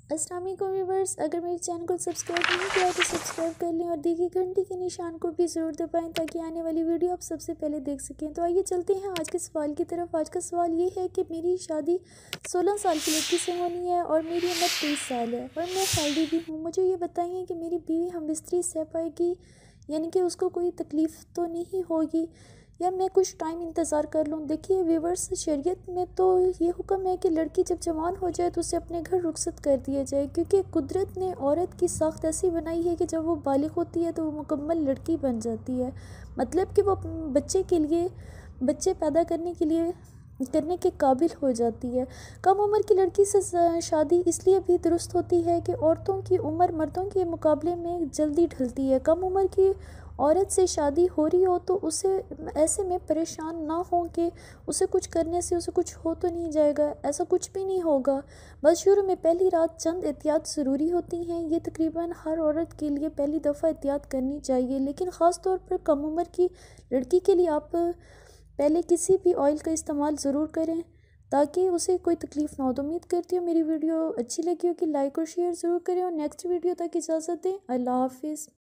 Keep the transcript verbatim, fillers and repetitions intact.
अस्सलाम वालेकुम व्यूअर्स, अगर मेरे चैनल को सब्सक्राइब नहीं किया तो सब्सक्राइब कर लें और दी गई घंटी के निशान को भी ज़रूर दबाएं ताकि आने वाली वीडियो आप सबसे पहले देख सकें। तो आइए चलते हैं आज के सवाल की तरफ। आज का सवाल ये है कि मेरी शादी सोलह साल की लड़की से होनी है और मेरी उम्र तेईस साल है और मैं शादी भी हूँ। मुझे ये बताइए कि मेरी बीवी हम बिस्तरी सह पाएगी, यानी कि उसको कोई तकलीफ़ तो नहीं होगी, या मैं कुछ टाइम इंतज़ार कर लूँ। देखिए व्यूअर्स, शरीयत में तो ये हुक्म है कि लड़की जब जवान हो जाए तो उसे अपने घर रुखसत कर दिया जाए, क्योंकि कुदरत ने औरत की साख्त ऐसी बनाई है कि जब वो बालिग होती है तो वो मुकम्मल लड़की बन जाती है। मतलब कि वो बच्चे के लिए बच्चे पैदा करने के लिए करने के काबिल हो जाती है। कम उम्र की लड़की से शादी इसलिए भी दुरुस्त होती है कि औरतों की उम्र मर्दों के मुकाबले में जल्दी ढलती है। कम उम्र की औरत से शादी हो रही हो तो उसे ऐसे में परेशान ना हो कि उसे कुछ करने से उसे कुछ हो तो नहीं जाएगा। ऐसा कुछ भी नहीं होगा। बस शुरू में पहली रात चंद एहतियात ज़रूरी होती हैं। ये तकरीबन हर औरत के लिए पहली दफ़ा एहतियात करनी चाहिए, लेकिन ख़ास तौर पर कम उम्र की लड़की के लिए आप पहले किसी भी ऑयल का इस्तेमाल ज़रूर करें ताकि उसे कोई तकलीफ़ ना हो। तो उम्मीद करती हूँ मेरी वीडियो अच्छी लगी हो कि लाइक और शेयर ज़रूर करें और नेक्स्ट वीडियो तक इजाज़त दें। अल्लाह हाफिज़।